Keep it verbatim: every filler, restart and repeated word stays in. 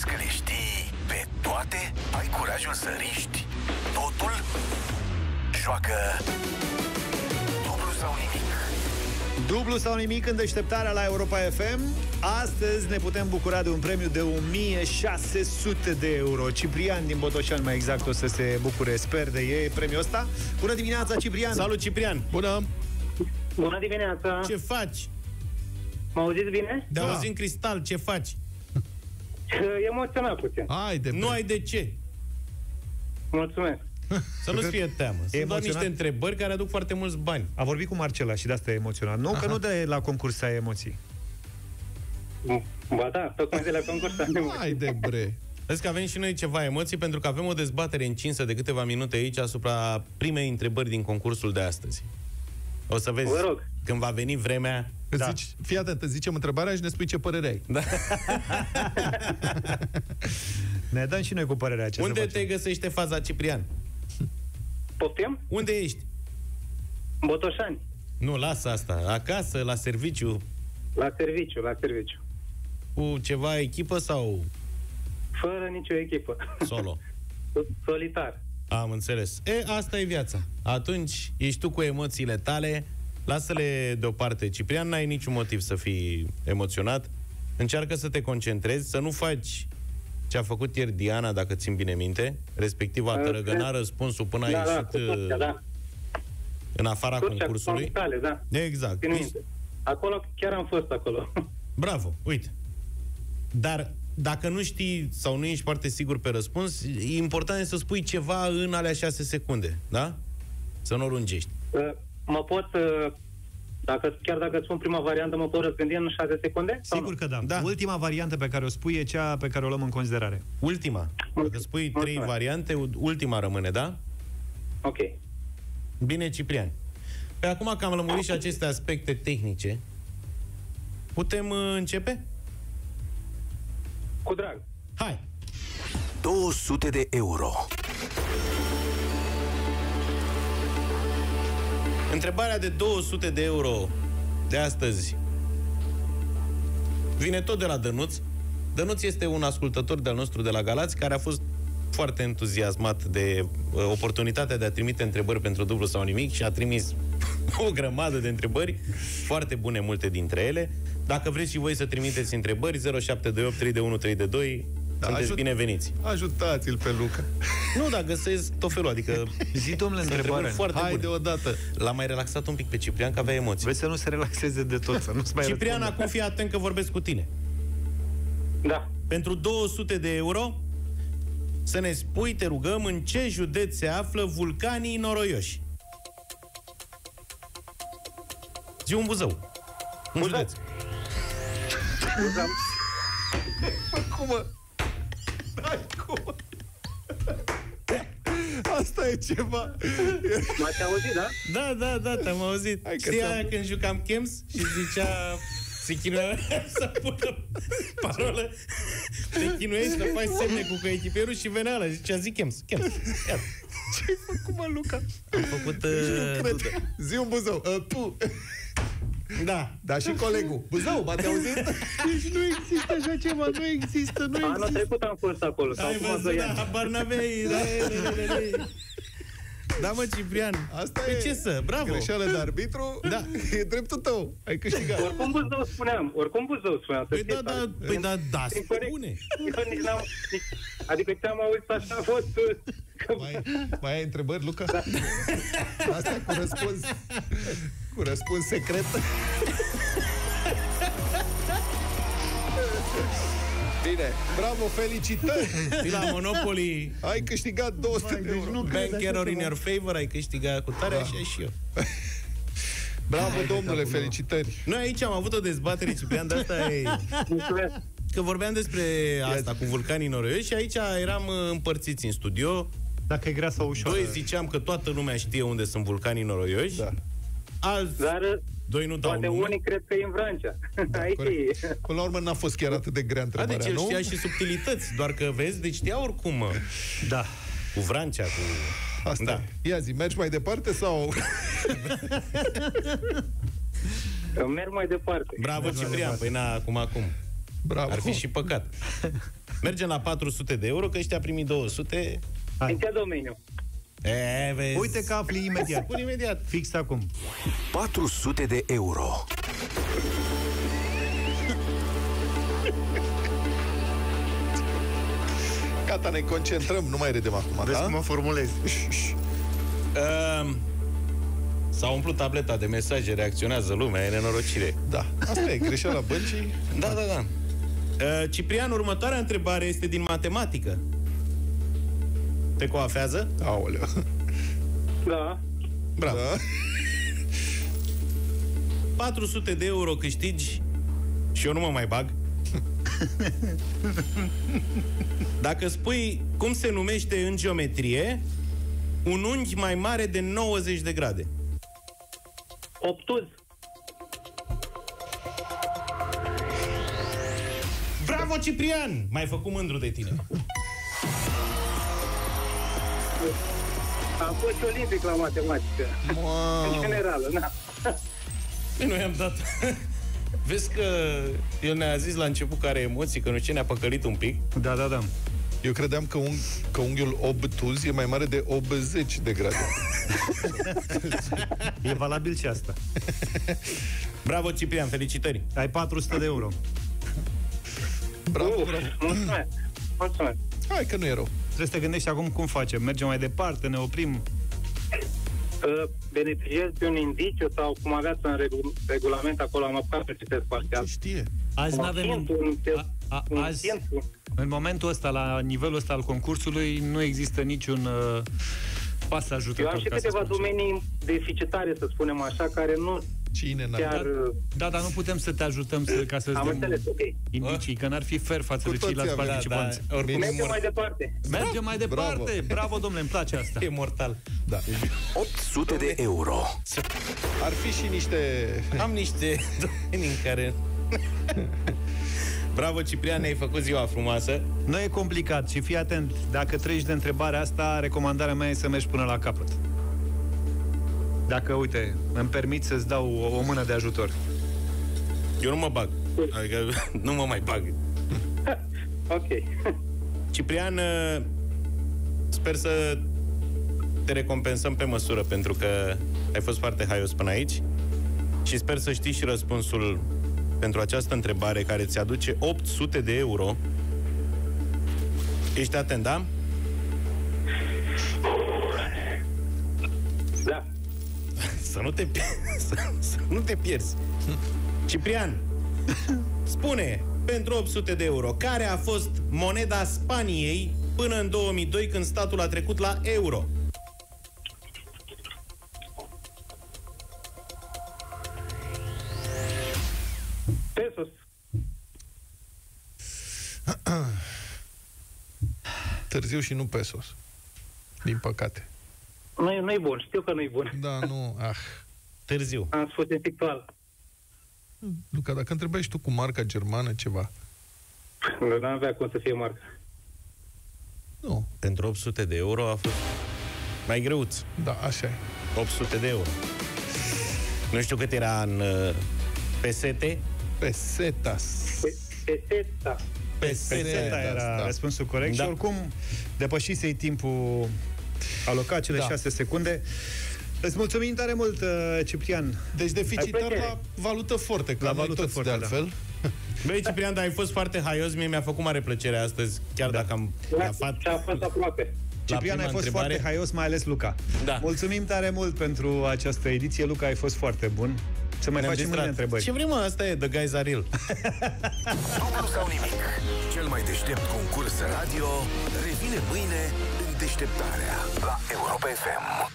Crezi că le știi pe toate? Ai curajul să riști totul? Joacă dublu sau nimic. Dublu sau nimic în deșteptarea la Europa F M. Astăzi ne putem bucura de un premiu de o mie șase sute de euro. Ciprian din Botoșani, mai exact, o să se bucure, sper, de ei premiul ăsta. Bună dimineața, Ciprian! Salut, Ciprian! Bună! Bună dimineața! Ce faci? Mă auziți bine? De auzim cristal, ce faci? Emoționat puțin. Haide, nu ai de ce. Mulțumesc. Să nu-ți fie teamă. Sunt emoționat? doar niște întrebări care aduc foarte mulți bani. A vorbit cu Marcela și de asta e emoționat. Nu, că nu de la concurs ai emoții. Ba da, tocmai de la concurs. Haide, bre! Vezi că avem și noi ceva emoții, pentru că avem o dezbatere încinsă de câteva minute aici asupra primei întrebări din concursul de astăzi. O să vezi, vă rog, când va veni vremea. Da. Zici, fii atent, îți zicem întrebarea și ne spui ce părere ai. Da. Ne dăm și noi cu părerea ce Unde te găsește faza, Ciprian? Poftim? Unde ești? Botoșani. Nu, lasă asta. Acasă, la serviciu? La serviciu, la serviciu. Cu ceva echipă sau fără nicio echipă? Solo? Solitar. Am înțeles. E, asta e viața. Atunci ești tu cu emoțiile tale, lasă-le deoparte, Ciprian, n-ai niciun motiv să fii emoționat. Încearcă să te concentrezi, să nu faci ce a făcut ieri Diana, dacă țin bine minte, respectiv a tărăgăna răspunsul până da, a ieșit da, Turcia, da. în afara Turcia, concursului. Tale, da. Exact. Acolo, chiar am fost acolo. Bravo, uite. Dar dacă nu știi sau nu ești foarte sigur pe răspuns, e important să spui ceva în alea șase secunde, da? Să nu o lungești. Mă pot, dacă, chiar dacă spun prima variantă, mă pot răzgândi în șase secunde? Sigur că da. da. Ultima variantă pe care o spui e cea pe care o luăm în considerare. Ultima. Dacă spui trei variante, ultima rămâne, da? Ok. Bine, Ciprian. Pe acum că am lămurit și aceste aspecte tehnice, putem uh, începe? Cu drag. Hai! două sute de euro. Întrebarea de două sute de euro de astăzi vine tot de la Dănuț. Dănuț este un ascultător de-al nostru de la Galați care a fost foarte entuziasmat de uh, oportunitatea de a trimite întrebări pentru dublu sau nimic și a trimis o grămadă de întrebări, foarte bune multe dintre ele. Dacă vreți și voi să trimiteți întrebări, zero șapte doi opt trei unu trei doi, da, sunteți ajut, bineveniți. Ajutați-l pe Luca. Nu, dar găsesc tot felul, adică zi, domnule, întrebare. Hai deodată. L-am mai relaxat un pic pe Ciprian, că avea emoții. Vrei să nu se relaxeze de tot, să nu-ți mai Ciprian, răspunde. acum fii atent că vorbesc cu tine. Da. Pentru două sute de euro să ne spui, te rugăm, în ce județ se află Vulcanii Noroioși. Zi un Buzău. Un Buzău. județ. Buzău. Cum mă? Hai, cum? Asta e ceva. M-ați auzit, da? Da, da, da, te-am auzit. Hai că Știi ți-am- aia când jucam Chems și zicea, se chinuia să pună parolă, te chinuiești să faci semne cu coechipierul și venea ăla, zicea, zi Chems, Chems. Iată. Ce-ai făcut, mă, Luca? Am făcut... Nu Uh, cred. dudă. Zi un Buzău. Uh, tu. Da. Da, și colegul. Buzău, m-ați auzit? Deci nu există așa ceva, nu există, nu Anul există. trecut am fost acolo. Sau Ai acum văzut, doi da, ani. habar n-aveai. Da, da, da, da. Da, mă, Ciprian. Asta Pe e ce să? Bravo. greșeală de arbitru. Da. E dreptul tău. Ai câștigat. Oricum Buzău spuneam. Oricum Buzău spuneam. Păi da, da, păi da, da, spune. Eu nici n-am... Nici, adică ți-am auzit așa, a fost... Că... Mai, mai ai întrebări, Luca? Da. Asta e cu răspuns. Cu răspuns secret. Bine, bravo, felicitări! Și la Monopoly, Ai câștigat două sute de euro. bank error in your favor, ai câștigat cu tare, așa și eu. Bravo, domnule, felicitări! Noi aici am avut o dezbatere, Ciprian, de asta e... Mulțumesc. Că vorbeam despre asta cu Vulcanii Noroioși și aici eram uh, împărțiți în studio. Dacă e grea sau ușoară. Doi ziceam că toată lumea știe unde sunt Vulcanii Noroioși. Da. Alți Dar doi nu dau poate nume. unii cred că e în Vrancea. Da, Aici corect. e. Până la urmă n-a fost chiar atât de grea A, întrebarea, deci el nu? știa și subtilități, doar că vezi, deci știa oricum, mă. Da. Cu Vrancea, cu... Asta Da. e. Ia zi, mergi mai departe sau... Merg mai departe. Bravo, Ciprian, păi na, acum, acum. Bravo. Ar fi și păcat. Mergem la patru sute de euro, că ăștia a primit două sute. În ce domeniu? E, vezi? Uite că afli imediat. Spun imediat. Fix acum. patru sute de euro. Gata, ne concentrăm, nu mai râdem acum, Vezi da? cum mă formulezi. Uh, S-a umplut tableta de mesaje, reacționează lumea, e nenorocire. Da, asta e greșeala băncii. Da, da, da. Uh, Ciprian, următoarea întrebare este din matematică. Te coafează? Aoleu. Da. Bravo. Da. patru sute de euro câștigi și eu nu mă mai bag. Dacă spui cum se numește în geometrie un unghi mai mare de nouăzeci de grade. Obtuz. Bravo, Ciprian! M-ai făcut mândru de tine. Am fost și olimpic la matematică. Wow. În generală, na. Nu i-am dat. Vezi că el ne-a zis la început că are emoții, că nu știu ce, ne-a păcălit un pic. Da, da, da. Eu credeam că, un, că unghiul obtuz e mai mare de optzeci de grade. E valabil și asta. Bravo, Ciprian, felicitări. Ai patru sute de euro. Bravo, Uf, bravo. mulțumesc. Mulțumesc. Hai că nu e rău. Trebuie să te gândești acum cum facem. Mergem mai departe, ne oprim. Uh, Beneficiez de un indiciu sau cum aveați în regu- regulament acolo, am apucat să citesc partea. Ce știe? Azi Un n-avem... tient, un, A, a, un azi, tient, un- în momentul ăsta, la nivelul ăsta al concursului, nu există niciun uh, pas ajutor. Eu am și câteva domenii deficitare, să spunem așa, care nu Cine n-a... chiar... Da, dar nu putem să te ajutăm să, ca să-ți Am dăm înțeles, ok. indicii, că n-ar fi fair față Cu de toții ceilalți avem. participanți. Da, da, oricum Mergem e, mai mor- departe. Mergem mai departe. Bravo. Bravo, domnule, îmi place asta. e mortal. Da. opt sute de euro. Ar fi și niște... Am niște domenii în care... Bravo, Ciprian, ne-ai făcut ziua frumoasă. Nu e complicat și fii atent. Dacă treci de întrebarea asta, recomandarea mea e să mergi până la capăt. Dacă, uite, îmi permit să-ți dau o, o mână de ajutor. Eu nu mă bag. Adică nu mă mai bag. Ok. Ciprian, sper să te recompensăm pe măsură, pentru că ai fost foarte haios până aici și sper să știi și răspunsul pentru această întrebare care ți aduce opt sute de euro. Ești atent, da? Da. Să nu te, să, să nu te pierzi. Ciprian, spune, pentru opt sute de euro, care a fost moneda Spaniei până în două mii doi, când statul a trecut la euro? Pesos. Târziu și nu pesos. Din păcate. Nu e, nu e bun, știu că nu e bun. Da, nu... Ah. Târziu. Am spus intelectual. Luca, dacă întrebai și tu cu marca germană ceva... Nu n-am avea cum să fie marca. Nu. Pentru opt sute de euro a fost mai greuț. Da, așa e. opt sute de euro. Nu știu cât era în uh, pesete. Pesetas. Peseta. Peseta era da. răspunsul corect. Da. Și oricum, depășisei timpul alocat, cele Da. șase secunde. Îți mulțumim tare mult, Ciprian. Deci deficitar Ai plăcere. la valută forte. La La valută valută forte, de altfel. Băi, Ciprian, dar ai fost foarte haios. Mie mi-a făcut mare plăcere astăzi, chiar Da. dacă am Da, gafat. și a fost aproape. Ciprian, ai prima fost întrebare. foarte haios, mai ales Luca. Da. Mulțumim tare mult pentru această ediție. Luca, ai fost foarte bun. Să mai Ne-am facem mâine distrat. întrebări. Ce vrem, mă? Asta e, the guys are real. Dublu sau nimic. Cel mai deștept concurs radio revine mâine în deșteptarea la Europa F M.